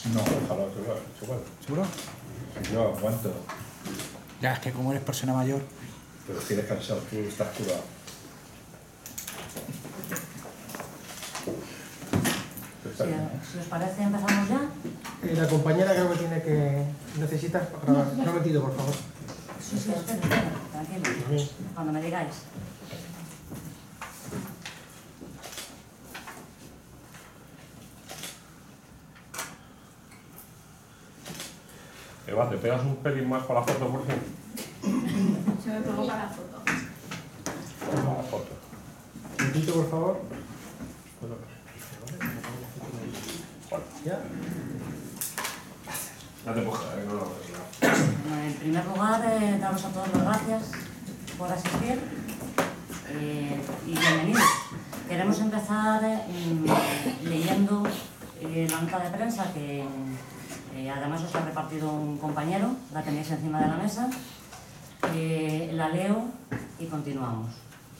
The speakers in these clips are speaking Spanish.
No, ojalá, seguro. ¿Seguro? Yo aguanto. Ya, es que como eres persona mayor... Pero estoy descansado, tú estás curado. Si os parece, empezamos ya. La compañera creo que tiene que... necesita grabar. Un momentito, por favor. Sí, espera, tranquilo. Cuando me digáis. Eva, ¿te pegas un pelín más para la foto, por fin? Se me pegó para la foto. Para la foto. Un momentito, por favor. ¿Ya? Ya te puedo no lo ves. En primer lugar, daros a todos las gracias por asistir y bienvenidos. Queremos empezar leyendo la nota de prensa que además os ha repartido un compañero, la tenéis encima de la mesa. La leo y continuamos.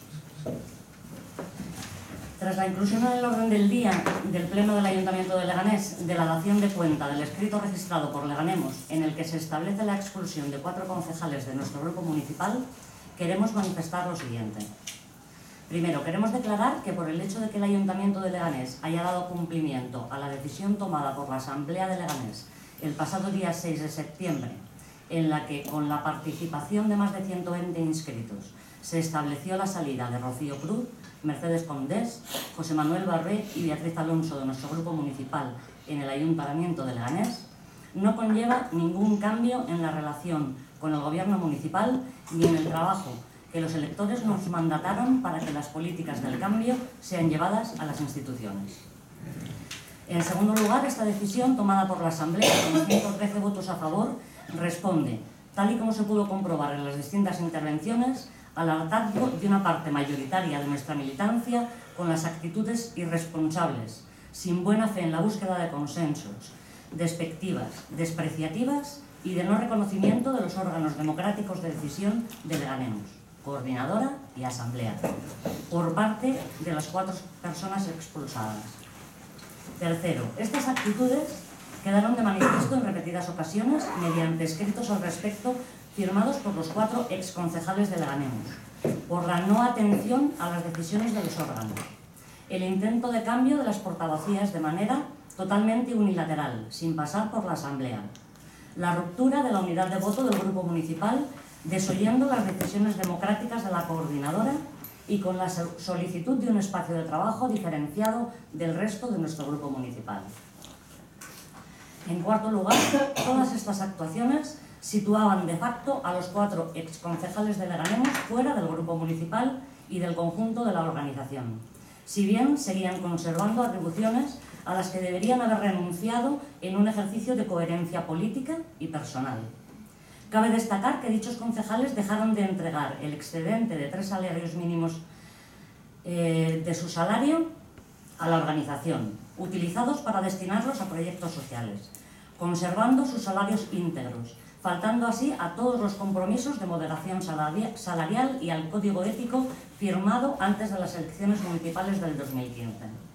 Tras la inclusión en el orden del día del Pleno del Ayuntamiento de Leganés de la dación de cuenta del escrito registrado por Leganemos en el que se establece la expulsión de 4 concejales de nuestro grupo municipal, queremos manifestar lo siguiente. Primero, queremos declarar que por el hecho de que el Ayuntamiento de Leganés haya dado cumplimiento a la decisión tomada por la Asamblea de Leganés el pasado día 6 de septiembre, en la que, con la participación de más de 120 inscritos, se estableció la salida de Rocío Cruz, Mercedes Condés, José Manuel Barbé y Beatriz Alonso de nuestro grupo municipal en el Ayuntamiento de Leganés, no conlleva ningún cambio en la relación con el Gobierno municipal ni en el trabajo que los electores nos mandataron para que las políticas del cambio sean llevadas a las instituciones. En segundo lugar, esta decisión tomada por la Asamblea con 113 votos a favor responde, tal y como se pudo comprobar en las distintas intervenciones, al hartazgo de una parte mayoritaria de nuestra militancia con las actitudes irresponsables, sin buena fe en la búsqueda de consensos, despectivas, despreciativas y de no reconocimiento de los órganos democráticos de decisión de Leganemos, coordinadora y asamblea, por parte de las 4 personas expulsadas. Tercero, estas actitudes quedaron de manifiesto en repetidas ocasiones mediante escritos al respecto firmados por los 4 exconcejales de Leganemos, por la no atención a las decisiones de los órganos, el intento de cambio de las portavocías de manera totalmente unilateral, sin pasar por la Asamblea, la ruptura de la unidad de voto del grupo municipal, desoyendo las decisiones democráticas de la coordinadora y con la solicitud de un espacio de trabajo diferenciado del resto de nuestro grupo municipal. En cuarto lugar, todas estas actuaciones situaban de facto a los 4 exconcejales de Leganemos fuera del grupo municipal y del conjunto de la organización, si bien seguían conservando atribuciones a las que deberían haber renunciado en un ejercicio de coherencia política y personal. Cabe destacar que dichos concejales dejaron de entregar el excedente de 3 salarios mínimos de su salario a la organización, utilizados para destinarlos a proyectos sociales, conservando sus salarios íntegros, faltando así a todos los compromisos de moderación salarial y al código ético firmado antes de las elecciones municipales del 2015.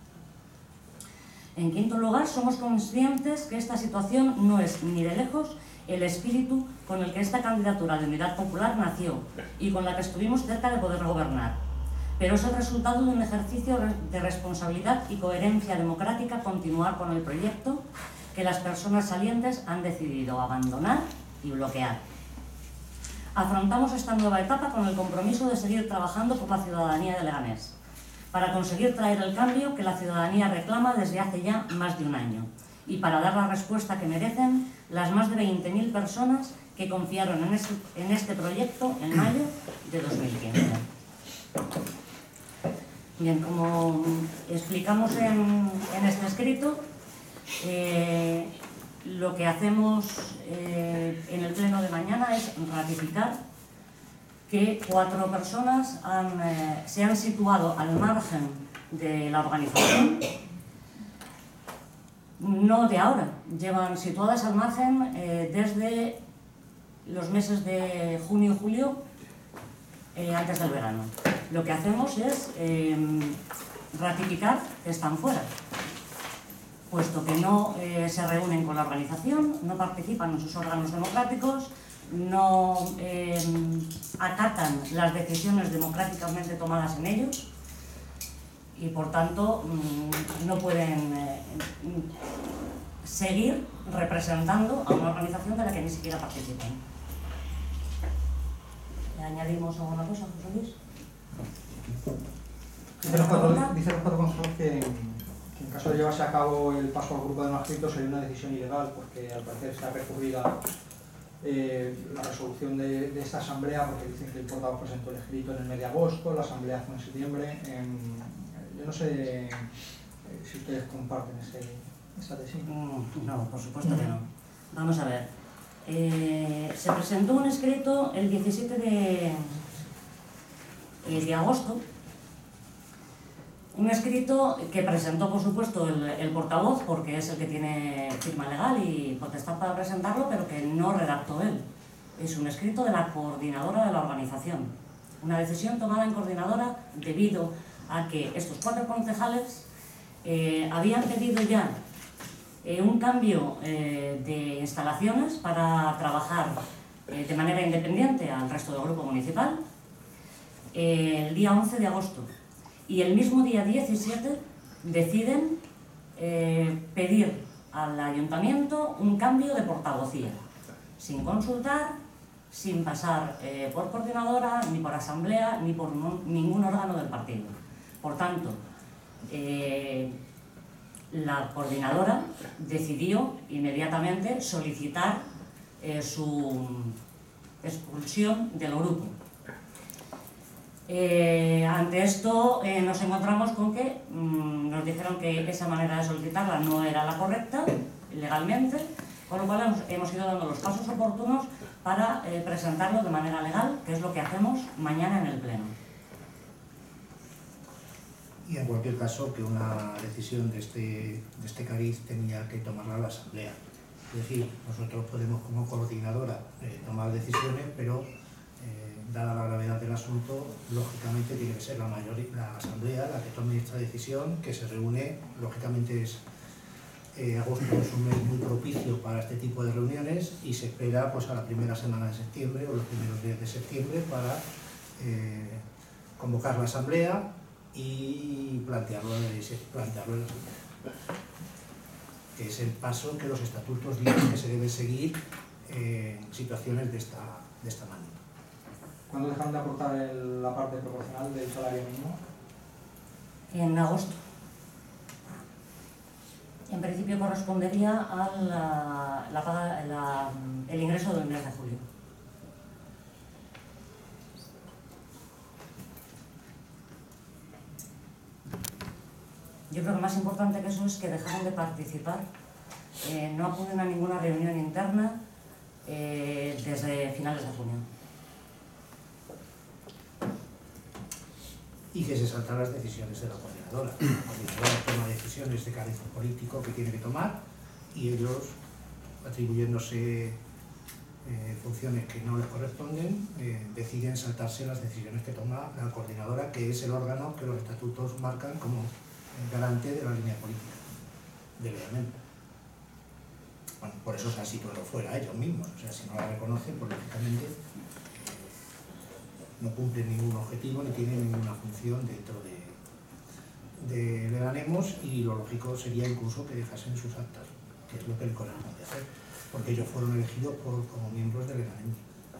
En quinto lugar, somos conscientes que esta situación no es ni de lejos el espíritu con el que esta candidatura de Unidad Popular nació y con la que estuvimos cerca de poder gobernar, pero es el resultado de un ejercicio de responsabilidad y coherencia democrática continuar con el proyecto que las personas salientes han decidido abandonar y bloquear. Afrontamos esta nueva etapa con el compromiso de seguir trabajando por la ciudadanía de Leganés, para conseguir traer el cambio que la ciudadanía reclama desde hace ya más de un año y para dar la respuesta que merecen las más de 20.000 personas que confiaron en este proyecto en mayo de 2015. Bien, como explicamos en este escrito, lo que hacemos en el pleno de mañana es ratificar que 4 personas se han situado al margen de la organización, no de ahora, llevan situadas al margen desde los meses de junio y julio, antes del verano. Lo que hacemos es ratificar que están fuera. puesto que no se reúnen con la organización, no participan en sus órganos democráticos, no acatan las decisiones democráticamente tomadas en ellos y por tanto no pueden seguir representando a una organización de la que ni siquiera participan. ¿Le añadimos alguna cosa, José Luis? Dicen los cuatro consejos que en caso de llevarse a cabo el paso al grupo de no adscritos sería una decisión ilegal, porque al parecer está recurrida la resolución de esta asamblea, porque dicen que el portavoz presentó el escrito en el mes de agosto, la asamblea fue en septiembre. Yo no sé si ustedes comparten esta tesis. No, por supuesto que no. Vamos a ver. Se presentó un escrito el 17 de agosto. Un escrito que presentó, por supuesto, el portavoz, porque es el que tiene firma legal y potestad para presentarlo, pero que no redactó él. Es un escrito de la coordinadora de la organización. Una decisión tomada en coordinadora debido a que estos 4 concejales habían pedido ya un cambio de instalaciones para trabajar de manera independiente al resto del grupo municipal el día 11 de agosto. Y el mismo día 17 deciden pedir al ayuntamiento un cambio de portavocía, sin consultar, sin pasar por coordinadora, ni por asamblea, ni por ningún órgano del partido. Por tanto, la coordinadora decidió inmediatamente solicitar su expulsión del grupo. Ante esto nos encontramos con que nos dijeron que esa manera de solicitarla no era la correcta legalmente, con lo cual hemos ido dando los pasos oportunos para presentarlo de manera legal, que es lo que hacemos mañana en el Pleno. Y en cualquier caso que una decisión de este cariz tenía que tomarla la Asamblea. Es decir, nosotros podemos como coordinadora tomar decisiones, pero dada la gravedad del asunto, lógicamente tiene que ser la Asamblea la que tome esta decisión, que se reúne, lógicamente agosto es un mes muy propicio para este tipo de reuniones y se espera pues, a la primera semana de septiembre o los primeros días de septiembre para convocar la Asamblea y plantearlo en el asunto. Que es el paso que los estatutos dicen que se debe seguir en situaciones de esta manera. ¿Cuándo dejaron de aportar la parte proporcional del salario mínimo? En agosto. En principio correspondería el ingreso del mes de julio. Yo creo que más importante que eso es que dejaron de participar, no acuden a ninguna reunión interna desde finales de junio. Y que se saltan las decisiones de la coordinadora. La coordinadora toma decisiones de carácter político que tiene que tomar y ellos, atribuyéndose funciones que no les corresponden, deciden saltarse las decisiones que toma la coordinadora, que es el órgano que los estatutos marcan como garante de la línea política del EAMEN. Bueno, por eso se han situado fuera ellos mismos, o sea, si no la reconocen, pues lógicamente no cumplen ningún objetivo ni tienen ninguna función dentro de Leganemos y lo lógico sería incluso que dejasen sus actas, que es lo que les corresponde hacer, porque ellos fueron elegidos como miembros de Leganemos.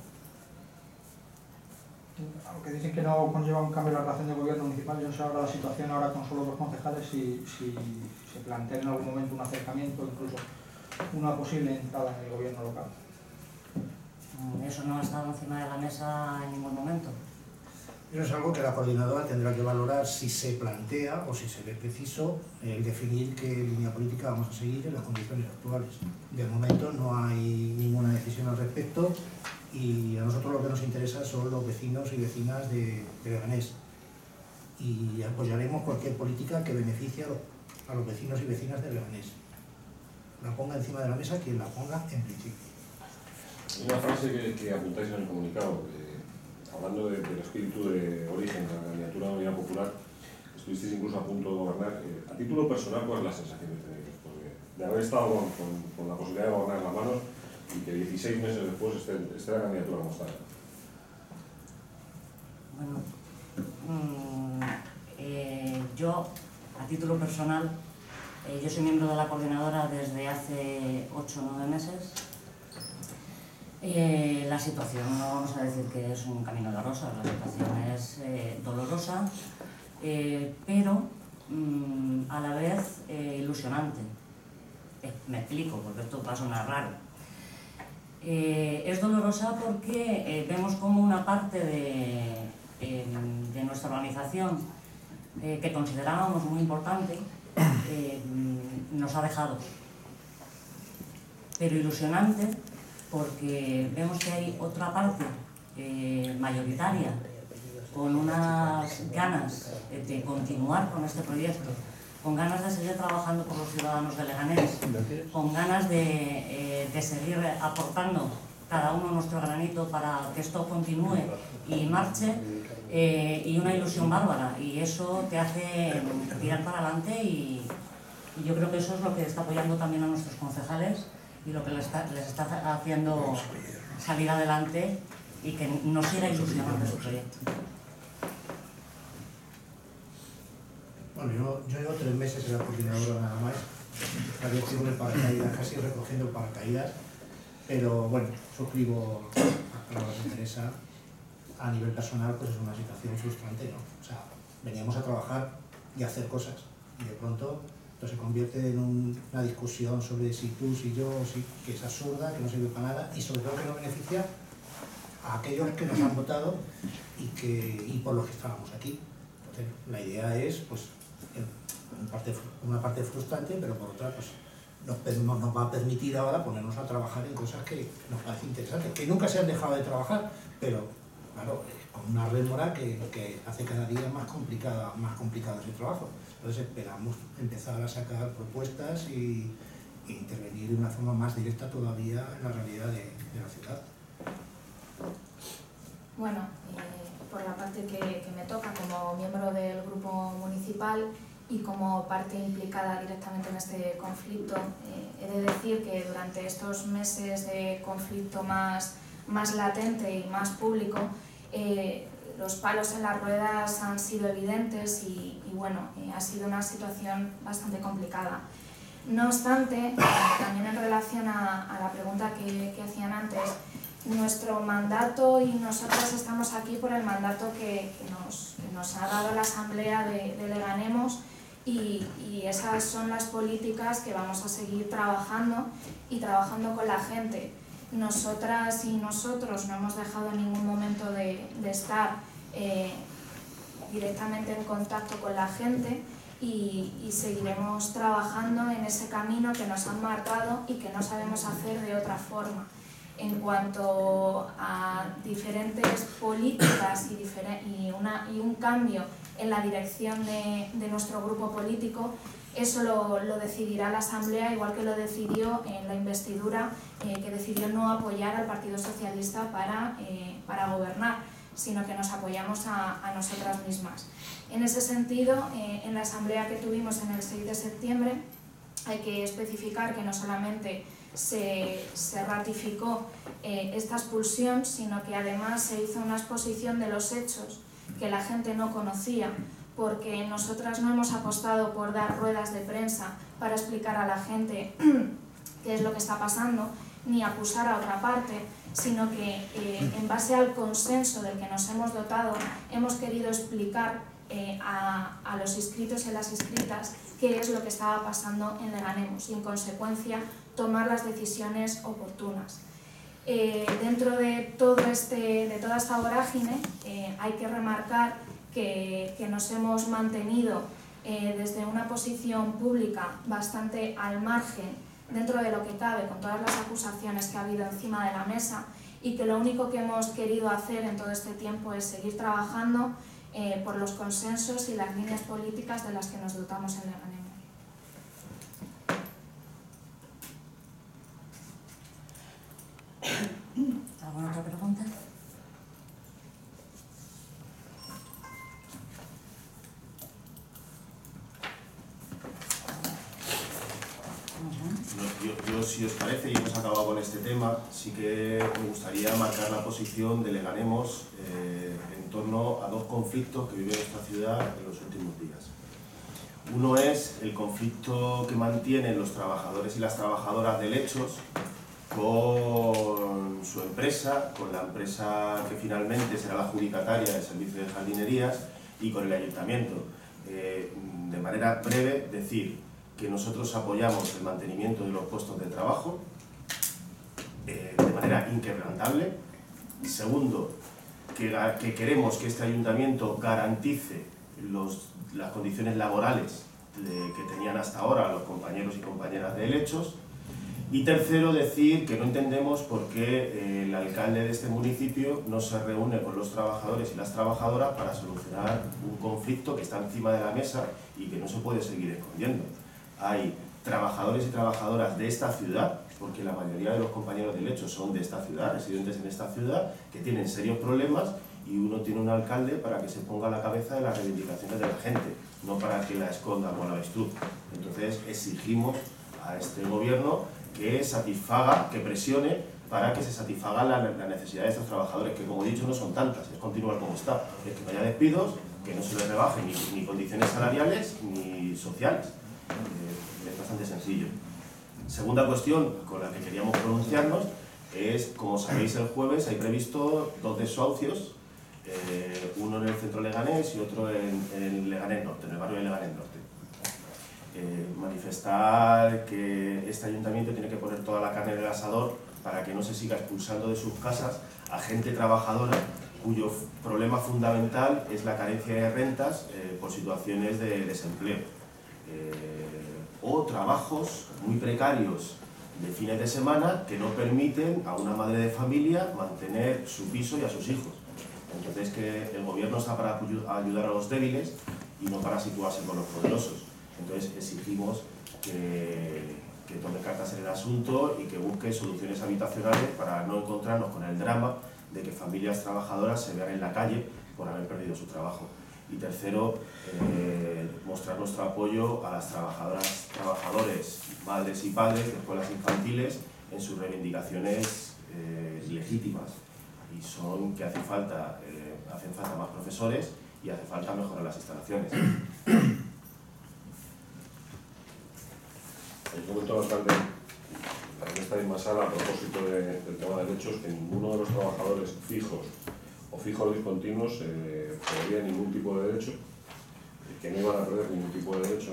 Aunque dicen que no conlleva un cambio en la relación de gobierno municipal, yo no sé ahora la situación ahora con solo 2 concejales, si se plantea en algún momento un acercamiento, incluso una posible entrada en el gobierno local. Eso no ha estado encima de la mesa en ningún momento. Eso es algo que la coordinadora tendrá que valorar si se plantea o si se ve preciso el definir qué línea política vamos a seguir en las condiciones actuales. De momento no hay ninguna decisión al respecto y a nosotros lo que nos interesa son los vecinos y vecinas de Leganés y apoyaremos cualquier política que beneficie a los vecinos y vecinas de Leganés. La ponga encima de la mesa quien la ponga en principio. Una frase que apuntáis en el comunicado, hablando del espíritu de origen de la candidatura de la Unidad Popular, estuvisteis incluso a punto de gobernar. A título personal, ¿cuál es la sensación que tenéis? Porque de haber estado con la posibilidad de gobernar las manos y que 16 meses después esté la candidatura como está. Bueno, yo, a título personal, yo soy miembro de la coordinadora desde hace 8 o 9 meses. La situación, no vamos a decir que es un camino de rosas, la situación es dolorosa, pero a la vez ilusionante. Me explico, porque esto va a sonar raro. Es dolorosa porque vemos como una parte de nuestra organización que considerábamos muy importante nos ha dejado. Pero ilusionante porque vemos que hay otra parte mayoritaria con unas ganas de continuar con este proyecto, con ganas de seguir trabajando por los ciudadanos de Leganés, con ganas de seguir aportando cada uno nuestro granito para que esto continúe y marche, y una ilusión bárbara, y eso te hace tirar para adelante, y yo creo que eso es lo que está apoyando también a nuestros concejales y lo que les está haciendo salir adelante y que nos siga ilusionando su proyecto. Bueno, yo llevo 3 meses en la coordinadora nada más, había sido el paracaídas, casi recogiendo el paracaídas, pero bueno, suscribo a lo que me interesa. A nivel personal, pues es una situación frustrante, ¿no? O sea, veníamos a trabajar y a hacer cosas, y de pronto esto se convierte en una discusión sobre si tú, si yo, que es absurda, que no sirve para nada, y sobre todo que no beneficia a aquellos que nos han votado y por los que estábamos aquí. Entonces, la idea es, pues, una parte frustrante, pero por otra, pues, nos va a permitir ahora ponernos a trabajar en cosas que nos parecen interesantes, que nunca se han dejado de trabajar, pero, claro, con una rémora que hace cada día más complicado ese trabajo. Entonces esperamos empezar a sacar propuestas e intervenir de una forma más directa todavía en la realidad de la ciudad. Bueno, por la parte que me toca como miembro del grupo municipal y como parte implicada directamente en este conflicto, he de decir que durante estos meses de conflicto más latente y más público, los palos en las ruedas han sido evidentes y bueno, ha sido una situación bastante complicada. No obstante, también en relación a la pregunta que hacían antes, nuestro mandato, y nosotros estamos aquí por el mandato que nos ha dado la Asamblea de Leganemos, y esas son las políticas que vamos a seguir trabajando y trabajando con la gente. Nosotras y nosotros no hemos dejado en ningún momento de estar directamente en contacto con la gente y seguiremos trabajando en ese camino que nos han marcado y que no sabemos hacer de otra forma. En cuanto a diferentes políticas y un cambio en la dirección de nuestro grupo político, eso lo decidirá la Asamblea, igual que lo decidió en la investidura, que decidió no apoyar al Partido Socialista para gobernar, sino que nos apoyamos a nosotras mismas. En ese sentido, en la Asamblea que tuvimos en el 6 de septiembre, hay que especificar que no solamente se ratificó esta expulsión, sino que además se hizo una exposición de los hechos que la gente no conocía, porque nosotras no hemos apostado por dar ruedas de prensa para explicar a la gente qué es lo que está pasando, ni acusar a otra parte, sino que en base al consenso del que nos hemos dotado, hemos querido explicar a los inscritos y a las inscritas qué es lo que estaba pasando en Leganemos y, en consecuencia, tomar las decisiones oportunas. Dentro de toda esta vorágine, hay que remarcar que nos hemos mantenido desde una posición pública bastante al margen, dentro de lo que cabe, con todas las acusaciones que ha habido encima de la mesa, y que lo único que hemos querido hacer en todo este tiempo es seguir trabajando por los consensos y las líneas políticas de las que nos dotamos en Leganemos. ¿Alguna otra pregunta? yo, si os parece, y hemos acabado con este tema, sí que me gustaría marcar la posición de Leganemos en torno a dos conflictos que vive nuestra ciudad en los últimos días. Uno es el conflicto que mantienen los trabajadores y las trabajadoras de Lechos con su empresa, con la empresa que finalmente será la adjudicataria del servicio de jardinerías y con el ayuntamiento. De manera breve, decir que nosotros apoyamos el mantenimiento de los puestos de trabajo de manera inquebrantable. Segundo, que queremos que este ayuntamiento garantice las condiciones laborales que tenían hasta ahora los compañeros y compañeras de Lechos. Y tercero, decir que no entendemos por qué el alcalde de este municipio no se reúne con los trabajadores y las trabajadoras para solucionar un conflicto que está encima de la mesa y que no se puede seguir escondiendo. Hay trabajadores y trabajadoras de esta ciudad, porque la mayoría de los compañeros de Lechos son de esta ciudad, residentes en esta ciudad, que tienen serios problemas, y uno tiene un alcalde para que se ponga a la cabeza de las reivindicaciones de la gente, no para que la esconda como la avestruz. Entonces exigimos a este gobierno que satisfaga, que presione para que se satisfaga la necesidad de estos trabajadores, que como he dicho no son tantas, es continuar como está, es que no haya despidos, que no se les rebajen ni condiciones salariales ni sociales. Es bastante sencillo. Segunda cuestión con la que queríamos pronunciarnos es, como sabéis, el jueves hay previsto 2 desahucios, uno en el centro leganés y otro en Leganés Norte, en el barrio de Leganés Norte. Manifestar que este ayuntamiento tiene que poner toda la carne en el asador para que no se siga expulsando de sus casas a gente trabajadora cuyo problema fundamental es la carencia de rentas por situaciones de desempleo o trabajos muy precarios de fines de semana que no permiten a una madre de familia mantener su piso y a sus hijos. Entonces, que el gobierno está para ayudar a los débiles y no para situarse con los poderosos. Entonces exigimos que tome cartas en el asunto y que busque soluciones habitacionales para no encontrarnos con el drama de que familias trabajadoras se vean en la calle por haber perdido su trabajo. Y tercero, mostrar nuestro apoyo a las trabajadoras, trabajadores, madres y padres de escuelas infantiles en sus reivindicaciones legítimas, y son que hacen falta más profesores y hace falta mejorar las instalaciones. He comentado bastante en esta misma sala a propósito del tema de Lechos que ninguno de los trabajadores fijos o fijos discontinuos perdería ningún tipo de derecho, que no iban a perder ningún tipo de derecho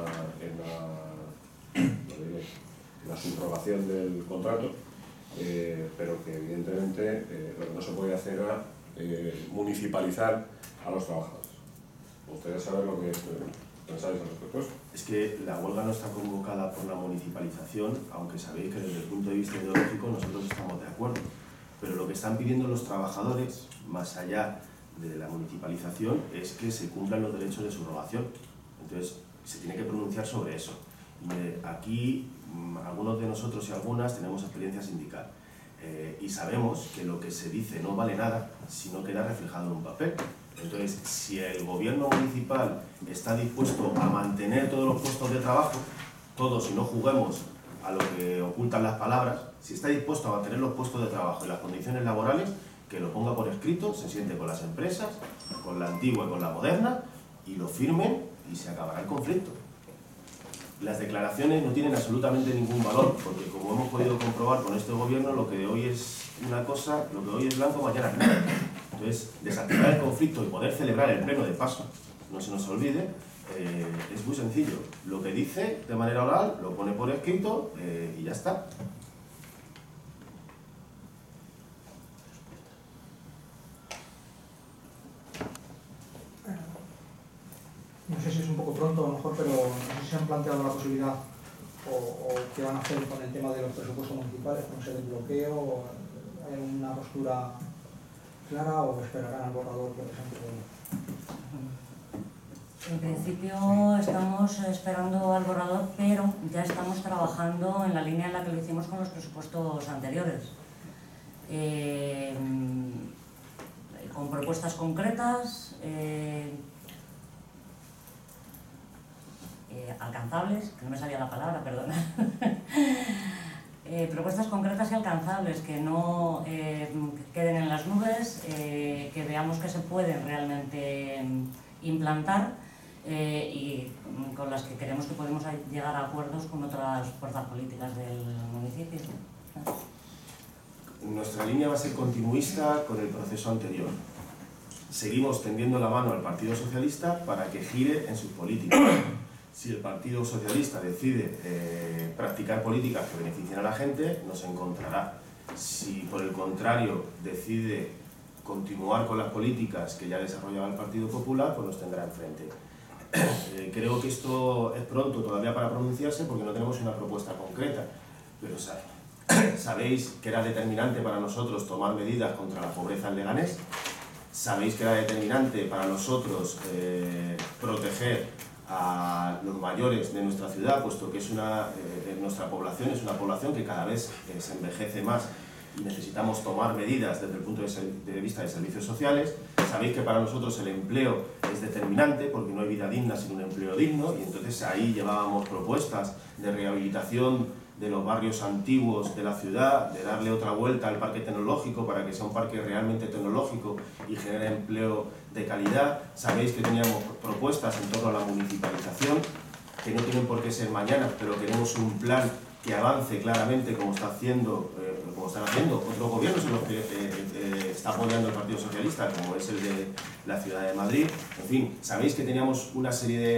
en la subrogación del contrato, pero que evidentemente lo que no se puede hacer era municipalizar a los trabajadores. ¿Ustedes saben lo que pensáis al respecto? Es que la huelga no está convocada por la municipalización, aunque sabéis que desde el punto de vista ideológico nosotros estamos de acuerdo. Pero lo que están pidiendo los trabajadores, más allá de la municipalización, es que se cumplan los derechos de subrogación. Entonces, se tiene que pronunciar sobre eso. Y aquí, algunos de nosotros y algunas tenemos experiencia sindical. Y sabemos que lo que se dice no vale nada si no queda reflejado en un papel. Entonces, si el gobierno municipal está dispuesto a mantener todos los puestos de trabajo, todos y no juguemos a lo que ocultan las palabras, si está dispuesto a mantener los puestos de trabajo y las condiciones laborales, que lo ponga por escrito, se siente con las empresas, con la antigua y con la moderna, y lo firmen y se acabará el conflicto. Las declaraciones no tienen absolutamente ningún valor, porque como hemos podido comprobar con este gobierno, lo que hoy es una cosa, lo que hoy es blanco, mañana es negro. Entonces, desactivar el conflicto y poder celebrar el pleno de paso, no se nos olvide, es muy sencillo. Lo que dice de manera oral, lo pone por escrito y ya está. No sé si es un poco pronto a lo mejor, pero no sé si se han planteado la posibilidad o qué van a hacer con el tema de los presupuestos municipales, con ese desbloqueo, ¿hay alguna postura clara o esperarán al borrador, por ejemplo? En principio estamos esperando al borrador, pero ya estamos trabajando en la línea en la que lo hicimos con los presupuestos anteriores. Con propuestas concretas, alcanzables, que no me salía la palabra, perdona, propuestas concretas y alcanzables, que no queden en las nubes, que veamos que se pueden realmente implantar y con las que creemos que podemos llegar a acuerdos con otras fuerzas políticas del municipio. Nuestra línea va a ser continuista con el proceso anterior. Seguimos tendiendo la mano al Partido Socialista para que gire en sus políticas. Si el Partido Socialista decide practicar políticas que beneficien a la gente, nos encontrará. Si por el contrario decide continuar con las políticas que ya desarrollaba el Partido Popular, pues nos tendrá enfrente. Creo que esto es pronto todavía para pronunciarse porque no tenemos una propuesta concreta, pero sabéis que era determinante para nosotros tomar medidas contra la pobreza en Leganés, sabéis que era determinante para nosotros proteger a los mayores de nuestra ciudad, puesto que nuestra población es una población que cada vez se envejece más y necesitamos tomar medidas desde el punto de vista de servicios sociales. Sabéis que para nosotros el empleo es determinante porque no hay vida digna sin un empleo digno, y entonces ahí llevábamos propuestas de rehabilitación de los barrios antiguos de la ciudad, de darle otra vuelta al parque tecnológico para que sea un parque realmente tecnológico y genere empleo de calidad. Sabéis que teníamos propuestas en torno a la municipalización, que no tienen por qué ser mañana, pero queremos un plan que avance claramente como están haciendo otros gobiernos en los que está apoyando el Partido Socialista, como es el de la Ciudad de Madrid. En fin, sabéis que teníamos una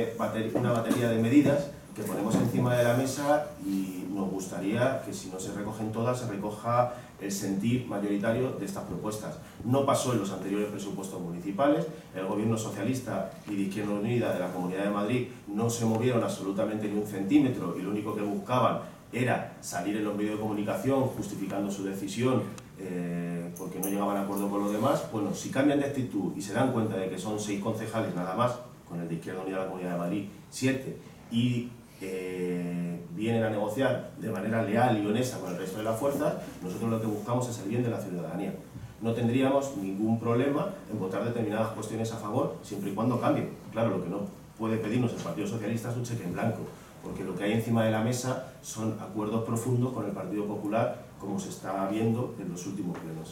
batería de medidas que ponemos encima de la mesa y nos gustaría que si no se recogen todas, se recoja el sentir mayoritario de estas propuestas. No pasó en los anteriores presupuestos municipales, el gobierno socialista y de Izquierda Unida de la Comunidad de Madrid no se movieron absolutamente ni un centímetro y lo único que buscaban era salir en los medios de comunicación justificando su decisión porque no llegaban a acuerdo con los demás. Bueno, si cambian de actitud y se dan cuenta de que son 6 concejales nada más, con el de Izquierda Unida de la Comunidad de Madrid 7, y vienen a negociar de manera leal y honesta con el resto de las fuerzas, nosotros lo que buscamos es el bien de la ciudadanía. No tendríamos ningún problema en votar determinadas cuestiones a favor, siempre y cuando cambien. Claro, lo que no puede pedirnos el Partido Socialista es un cheque en blanco, porque lo que hay encima de la mesa son acuerdos profundos con el Partido Popular, como se está viendo en los últimos plenos.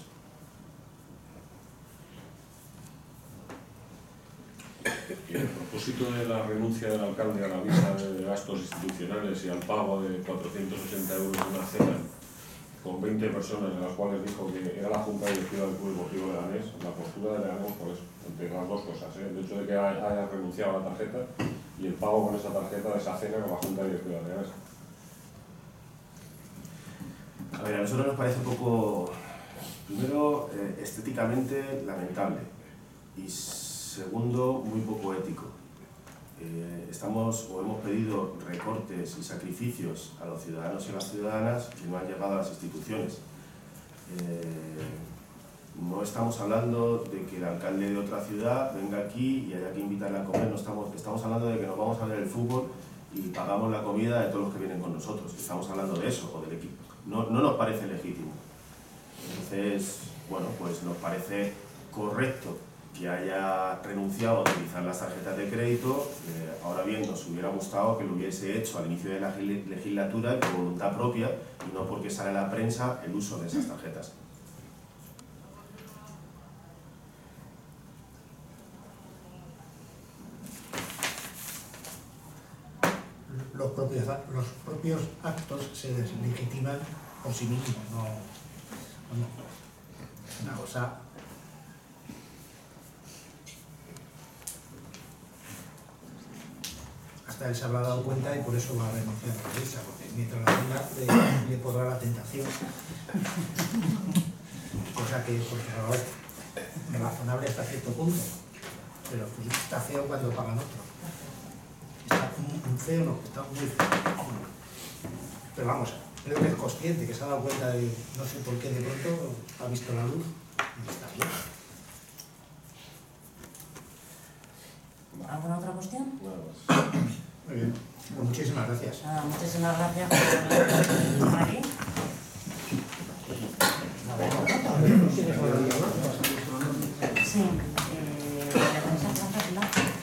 Y a propósito de la renuncia del alcalde a la visa de gastos institucionales y al pago de 480 euros de una cena con 20 personas, en las cuales dijo que era la Junta Directiva del Club Deportivo Leganés, la postura de Leganés, pues, entre las dos cosas, el hecho de que haya renunciado a la tarjeta y el pago con esa tarjeta de esa cena con la Junta Directiva de Leganés. A ver, a nosotros nos parece un poco, primero, estéticamente lamentable y segundo, muy poco ético. Hemos pedido recortes y sacrificios a los ciudadanos y a las ciudadanas que no han llegado a las instituciones. No estamos hablando de que el alcalde de otra ciudad venga aquí y haya que invitarle a comer, estamos hablando de que nos vamos a ver el fútbol y pagamos la comida de todos los que vienen con nosotros. Estamos hablando de eso, o del equipo. No nos parece legítimo. Entonces, bueno, pues nos parece correcto que haya renunciado a utilizar las tarjetas de crédito. Ahora bien, nos hubiera gustado que lo hubiese hecho al inicio de la legislatura por voluntad propia y no porque sale a la prensa el uso de esas tarjetas. Los propios actos se deslegitiman por sí mismos, no una cosa. Hasta él se habrá dado cuenta y por eso va a renunciar a la visa, porque mientras la tenga le podrá la tentación. Cosa que, por favor, es razonable hasta cierto punto, pero está feo cuando pagan otro. Está feo, no, está muy feo. Pero vamos, creo que es consciente, que se ha dado cuenta de, no sé por qué de pronto ha visto la luz y está bien. ¿Alguna otra cuestión? Nada más. Muy bien, pues muchísimas gracias. Muchísimas gracias por estar aquí. Sí, la defensa Plaza Pilar.